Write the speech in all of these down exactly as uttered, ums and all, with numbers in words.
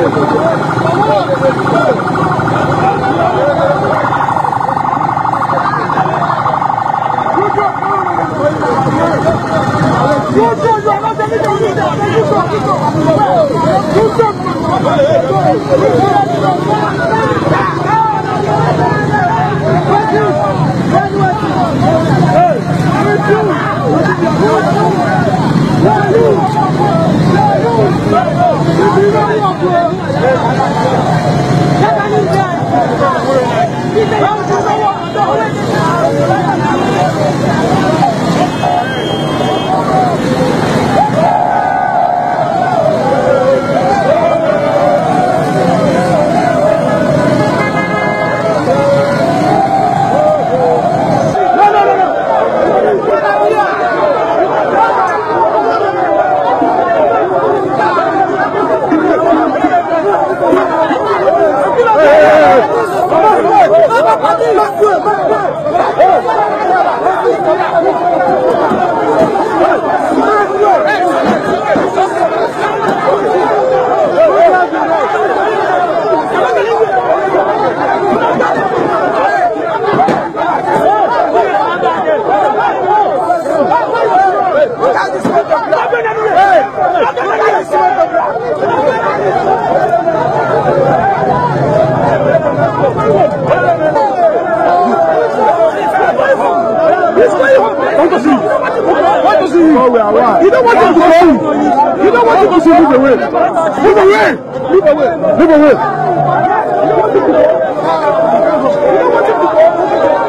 You don't want him to go. You don't want him to see. Move away. Move away. Move away. Move away. You don't want him to go. You don't want him to go.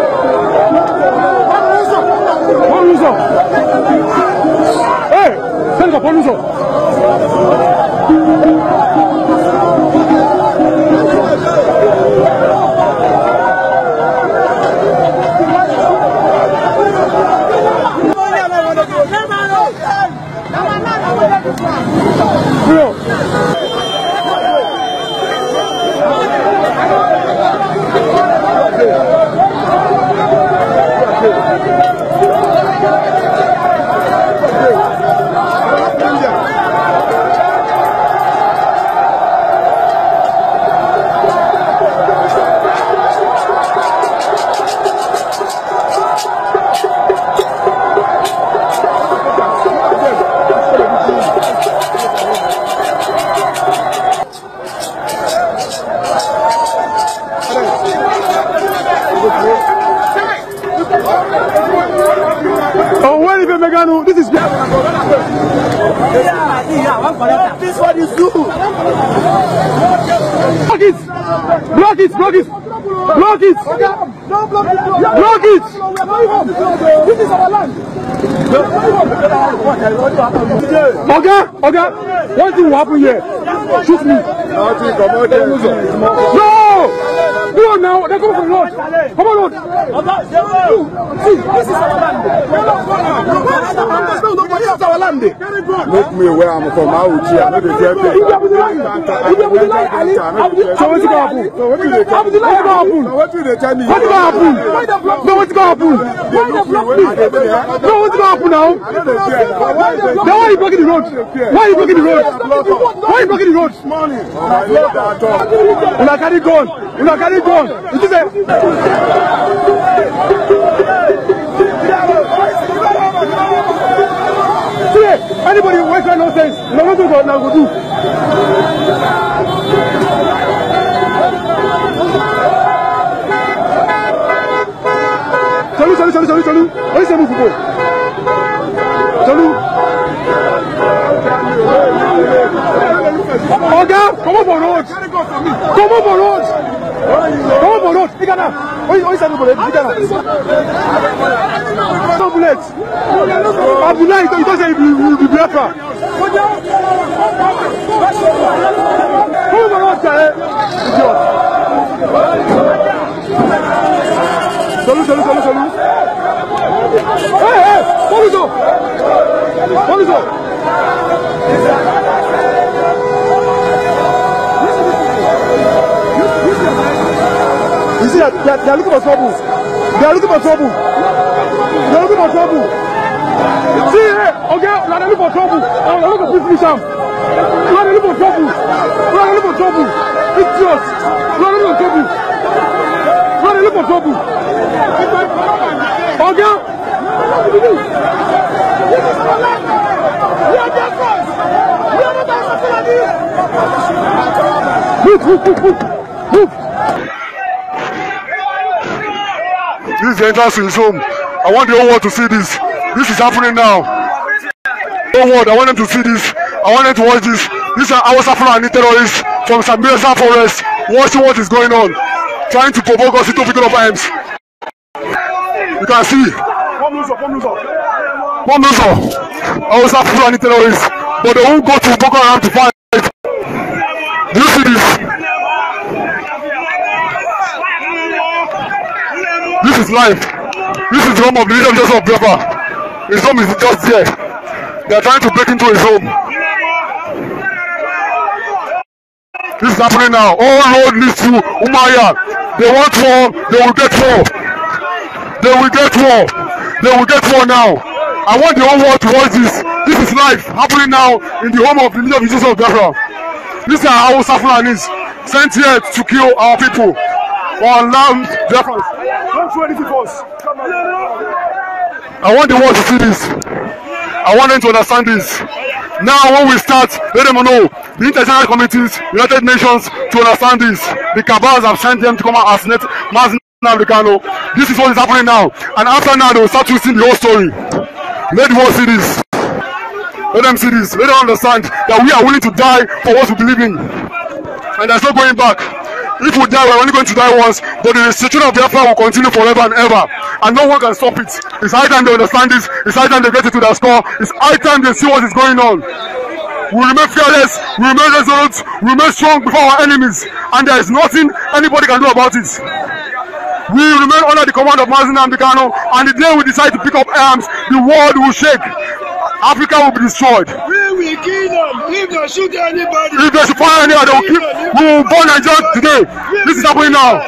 Poluso. Hey, send the Poluso. Oh, where is Megano? This is this one is you. Block it! Block it! Block it! Block it! Block it! This is our land. Oga, Oga, what thing will happen here? Shoot me. No! Go on now, they're coming from the road. Come on, road. See, this is our land. No, no, this is our land. Make me where I'm from. I will cheer. Maybe they're so what's going to happen? So what's going to happen? So what will they tell me? What's going to happen? No, what's going to happen? No, what's going to happen now? Now why are you blocking the road? Why are you blocking the road? Why are you blocking the road? When I carry gun, when I carry gun, it is a... See, anybody who wakes up nonsense, no one to go now go do. Salut, salut, salut, salut, salut. Allez, c'est mon football. Salut. Regarde, comment on road? Comment on road? Comment on road? Regarde. Oui, oui, ça nous boulette. Regarde. Sans boulette. Abdoulaye, il doit dire du Biafra. Comment on road, ça est? Salut, salut, salut, salut. Hé, hé, Poluso. Poluso. You see that they are, they are looking for trouble. They are looking for trouble. They are looking for trouble. See here. Okay, we are looking for trouble. I want to look at this mission. We are looking for trouble. We are looking for trouble. It's just. We are looking for trouble. We are looking for trouble. Okay. We are just friends. We are not our Move, move, move, move. Move. This is the entrance to his home. I want the whole world to see this. This is happening now. The whole world, I want them to see this. I want them to watch this. These are our Fulani terrorists from Sambisa Forest watching what is going on, trying to provoke us into picking up arms. You can see. One loser, one loser. One loser. Our Fulani terrorists, but they won't go to Boko Haram to fight. Do you see this? This is life. This is the home of the leader of Joseph Biafra. His home is just there. They are trying to break into his home. This is happening now. All road leads to Umaya. They want war. They will get war. They will get war. They will get war now. I want the whole world to watch this. This is life happening now in the home of the leader of Joseph Biafra. These are our Fulanis sent here to kill our people on land Biafra. Don't do anything for us. I want the world to see this. I want them to understand this. Now when we start, let them know. The international committees, United Nations, to understand this. The cabals have sent them to come and assassinate Mazi Africano. This is what is happening now. And after now, they will start twisting the whole story. Let the world see this. Let them see this. Let them understand that we are willing to die for what we believe in. And there's no going back. If we die, we're only going to die once, but the restriction of Biafra will continue forever and ever. And no one can stop it. It's high time they understand this. It's high time they get it to their score. It's high time they see what is going on. We remain fearless, we remain resolute, we remain strong before our enemies. And there is nothing anybody can do about it. We remain under the command of Mazi Africano, and the day we decide to pick up arms, the world will shake. Africa will be destroyed. We will kill them if they shoot anybody. If they should fire anybody, they will kill. We will burn Nigeria today. This is happening now.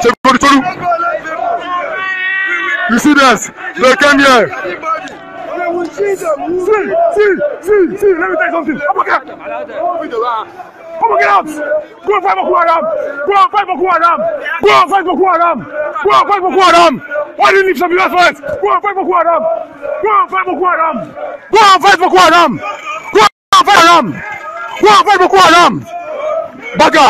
You see this? They came here. See, see, see, see. Let me tell you something. Come on, get Come on, get out. Go and fight Boko Haram. Go and fight Boko Haram. Go and fight Boko Haram. Go and fight Boko Haram. Why didn't you leave some U S for it? Go and fight Boko Haram. Go and fight Boko Haram. Go and fight Boko Haram. Go and fight Haram. Go and fight Boko Haram. Baga.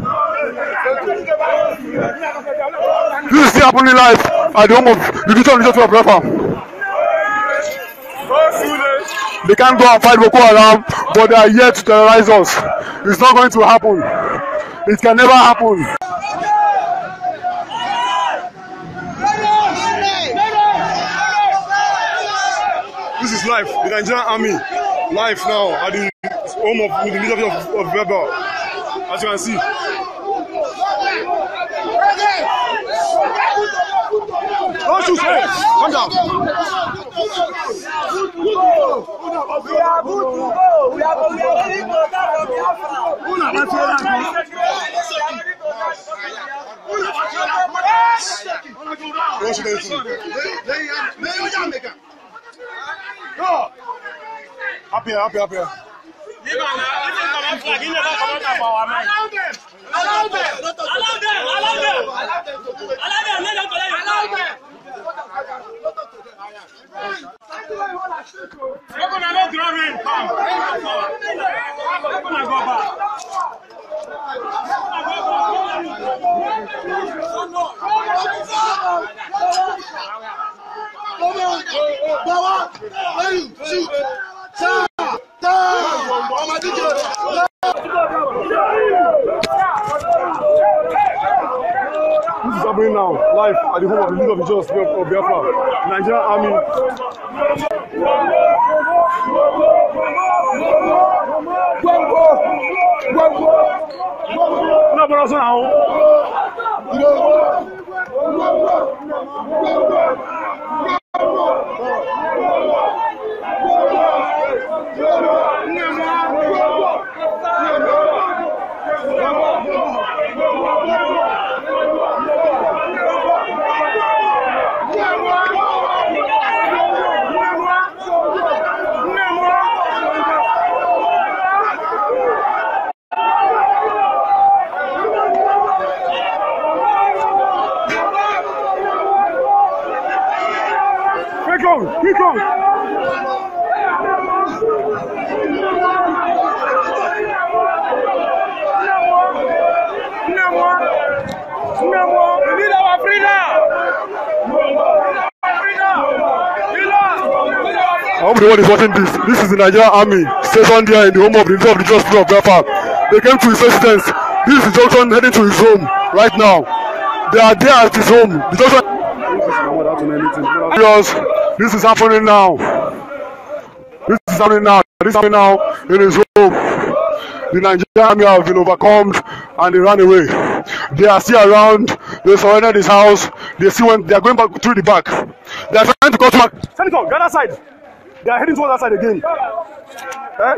This is still happening live at the home of the leader of the Joseph Biafra. They can't go and fight Boko Haram, but they are here to terrorize us. It's not going to happen. It can never happen. This is life. The Nigerian army, life now at the home of the leader of, of Biafra. As you can see. Don't shoot! Hey, calm down. We are good to go. We are going to go. Up here, up here, up here. Allow them! Allow them! Allow them! Allow them! Allow them! Allow them! Let them collect! Allow them! We're gonna let draw rain come. We're gonna go back. This is happening now, live at the home of the leader of the Joseph of Biafra, Nigerian army. No, but also now. everyone is watching this. This is the Nigerian army stationed there in the home of the leader of the Just People of Biafra. They came to his residence. This is the junction heading to his home right now. They are there at his home. The junction. This is happening now. This is happening now. This is happening now in his home. The Nigerian army have been overcome and they ran away. They are still around. They surrendered his house. They still went. They are going back through the back. They are trying to cut back. Senator, the other side. They are heading towards that side again. Eh?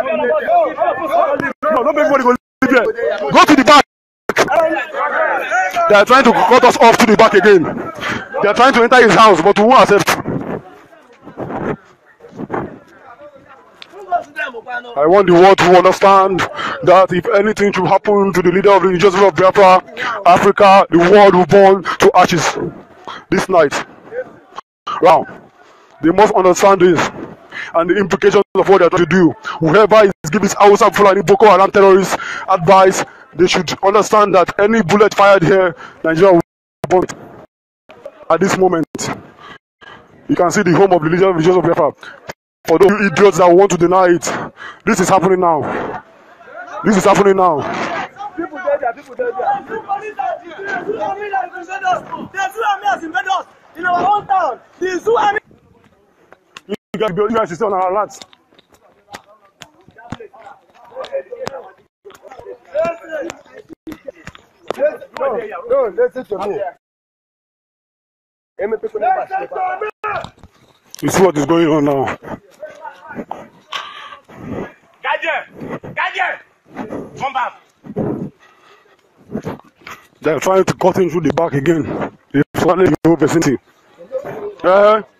No, don't make anybody go there. Go to the back. They are trying to cut us off to the back again. They are trying to enter his house, but we won't accept. I want the world to understand that if anything should happen to the leader of the Just People of Biafra, Africa, the world will burn to ashes this night. Now, they must understand this and the implications of what they are trying to do. Whoever is giving Hausa Fulani Boko Haram terrorists advice, they should understand that any bullet fired here, Nigeria will burn at this moment. You can see the home of the leader of the Just People of Biafra. For those idiots that want to deny it, this is happening now. This is happening now. People there, there, people there, there. The army that invaded us. The Zoo army has invaded us in our own town. The Zoo army. You guys, you guys is still on our lands. No, no, listen to me. You see what is going on now. Gadget! Gadget! Come back! They are trying to cut in through the back again. It's finally the whole vicinity. Uh,